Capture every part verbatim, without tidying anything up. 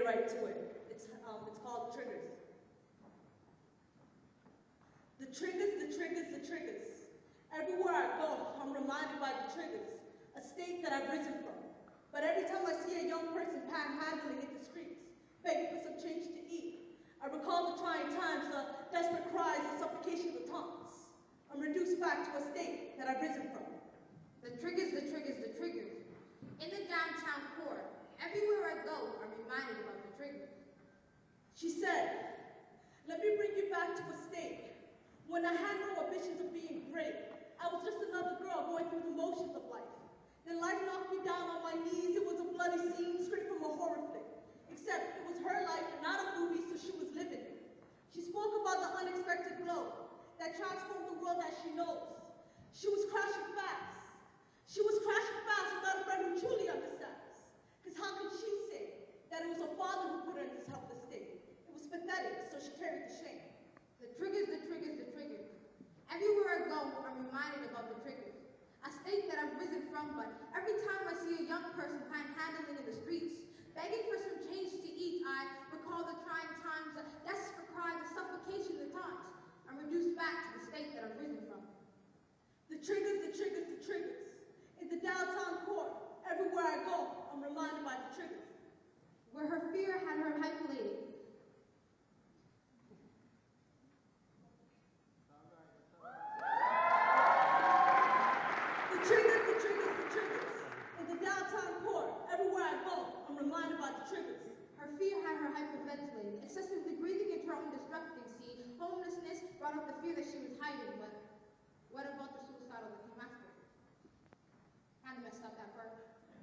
right to it. It's, um, it's called triggers. The triggers, the triggers, the triggers. Everywhere I go, I'm reminded by the triggers, a state that I've risen from. But every time I see a young person panhandling in the streets, begging for some change to eat, I recall the trying times, the desperate cries, the supplication, the taunts. I'm reduced back to a state that I've risen from. The triggers, the triggers, the triggers. In the downtown core, everywhere I go, I'm reminded about the triggers. She said, let me bring you back to a state when I had no ambitions of being great. I was just another girl going through the motions of life. Then life knocked me down on my knees. It was a bloody scene straight from a horror flick. Except it was her life, not a movie, so she was living it. She spoke about the unexpected blow that transformed the world as she knows. She was crashing fast. She was crashing fast without a friend who truly understands. Because how could she say that it was a father who put her in this helpless state? It was pathetic, so she carried the shame. The triggers, the triggers, the triggers. Everywhere I go, I'm reminded about the triggers. A state that I've risen from, but every time I see a young person panhandling in the streets, begging for some change to eat, I recall the trying times, the desperate cries, the supplication, the taunts. I'm reduced back to the state that I've risen from. The triggers, the triggers, the triggers. In the downtown core, everywhere I go, I'm reminded by the triggers. Where her fear had her hypolated. The triggers, the triggers, the triggers. In the downtown core, everywhere I go, I'm reminded by the triggers. Her fear had her hyperventilating, excessively breathing into her own destructancy. Homelessness brought up the fear that she was hiding, but what about the suicidal that came after? Kind of messed up that part.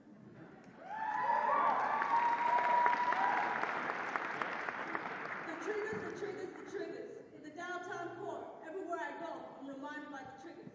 The triggers, the triggers, the triggers. In the downtown core, everywhere I go, I'm reminded by the triggers.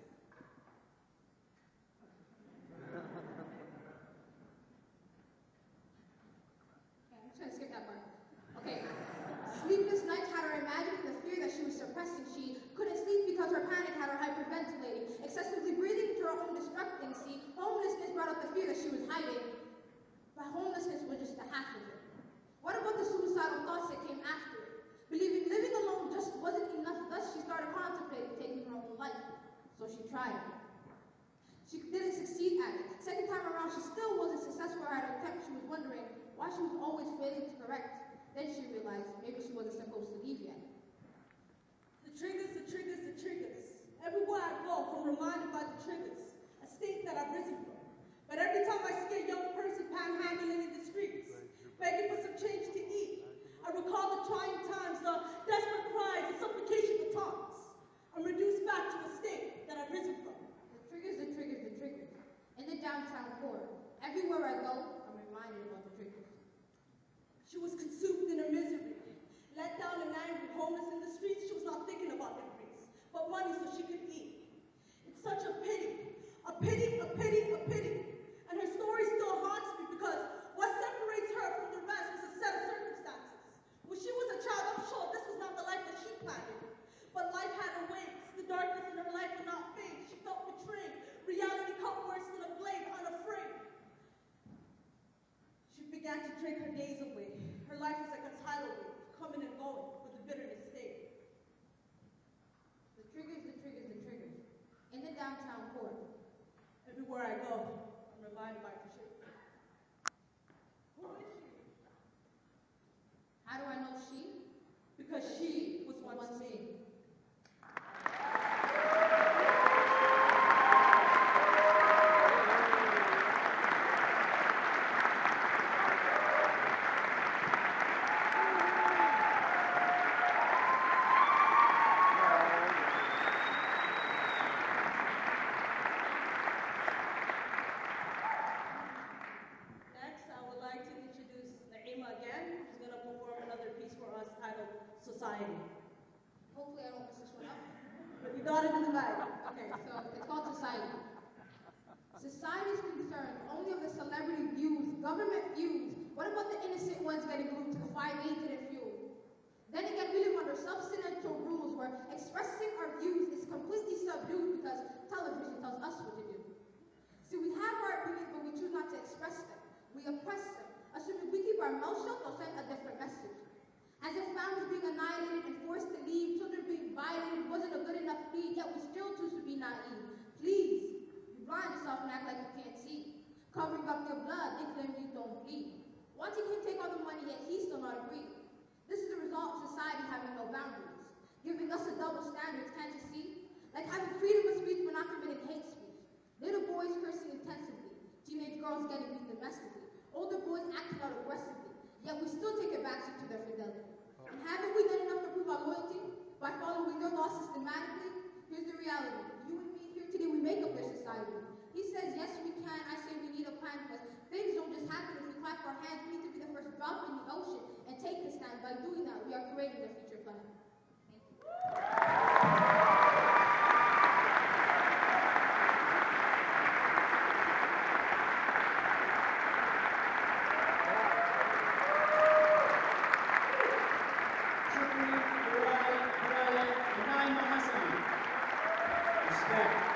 Okay, I'm just gonna skip that part. Okay. Sleepless nights had her imagining the fear that she was suppressing. She couldn't sleep because her panic had her hyperventilating, excessively breathing into her own destructancy. Homelessness brought up the fear that she was hiding, but homelessness was just the half of it. What about the suicidal thoughts that came after it? Believing living alone just wasn't enough, thus she started contemplating taking her own life. So she tried it. She didn't succeed at it. Second time around, she still wasn't successful at her attempt. She was wondering why she was always failing to correct. Then she realized maybe she wasn't supposed to leave yet. The triggers, the triggers, the triggers. Everywhere I go, I'm reminded by the triggers, a state that I've risen from. But every time I see a young person panhandling in the streets, begging for some change to eat, I recall the trying times, the desperate cries, the supplication, the taunts. I'm reduced back to a state that I've risen from. The triggers, the triggers, the triggers. In the downtown core, everywhere I go, I'm reminded about the triggers. She was consumed in her misery. Let down and angry, homeless in the streets, she was not thinking about increase, but money so she could eat. It's such a pity, a pity, a pity, a pity. And her story still haunts me because what separates her from the rest was a set of circumstances. When she was a child, I'm sure this was not the life that she planned. But life had her ways. The darkness in her life would not fade. She felt betrayed. Reality cut worse than a blade, unafraid. She began to drink her days away. Her life was like a tidal wave, coming and going, but the bitterness stayed. The triggers, the triggers, the triggers. In the downtown core. Everywhere I go, I'm reminded by the triggers. Who is she? How do I know she? Because she was once me. Society. Hopefully I don't mess this one up. But you got it in the bag. Okay, so it's called Society. Society is concerned only of the celebrity views, government views. What about the innocent ones getting glued to the five A didn't fuel? Then again, we live under self-centered rules where expressing our views is completely subdued because television tells us what to do. See, we have our opinions, but we choose not to express them. We oppress them. A Assuming we keep our mouths shut, they'll send a different message. As if families being annihilated and forced to leave, children being violated wasn't a good enough plea, yet we still choose to be naive. Please, you blind yourself and act like you can't see. Covering up your blood, they claim you don't bleed. Wanting him to take all the money, yet he's still not agreed. This is the result of society having no boundaries, giving us a double standards, can't you see? Like having freedom of speech but not permitting hate speech. Little boys cursing intensively, teenage girls getting beat domestically, older boys acting out aggressively, yet we still take a backseat to their fidelity. And haven't we done enough to prove our loyalty by following their laws systematically? Here's the reality. You and me here today, we make up their society. He says, yes, we can. I say we need a plan, because things don't just happen if we clap our hands. We need to be the first drop in the ocean and take the stand. By doing that, we are creating their future plan. Shukri, Kurai, Kurale, Nai Mahasani. Respect.